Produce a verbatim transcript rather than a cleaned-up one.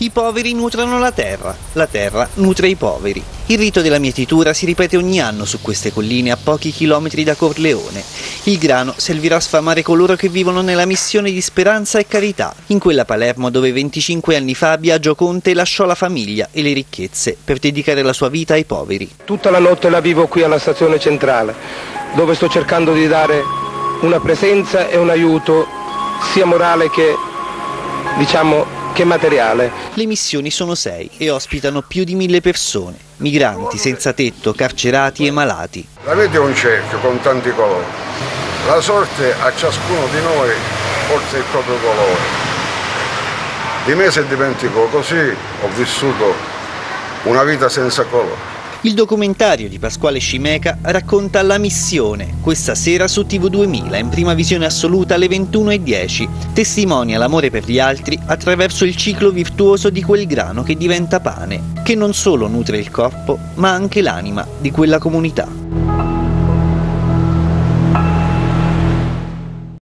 I poveri nutrono la terra, la terra nutre i poveri. Il rito della mietitura si ripete ogni anno su queste colline a pochi chilometri da Corleone. Il grano servirà a sfamare coloro che vivono nella missione di speranza e carità, in quella Palermo dove venticinque anni fa Biagio Conte lasciò la famiglia e le ricchezze per dedicare la sua vita ai poveri. Tutta la notte la vivo qui alla stazione centrale, dove sto cercando di dare una presenza e un aiuto sia morale che, diciamo, che materiale. Le missioni sono sei e ospitano più di mille persone, migranti, senza tetto, carcerati e malati. La vita è un cerchio con tanti colori. La sorte a ciascuno di noi porta il proprio colore. Di me si dimenticò, così ho vissuto una vita senza colore. Il documentario di Pasquale Scimeca racconta La missione, questa sera su T V duemila, in prima visione assoluta alle ventuno e dieci. Testimonia l'amore per gli altri attraverso il ciclo virtuoso di quel grano che diventa pane, che non solo nutre il corpo, ma anche l'anima di quella comunità.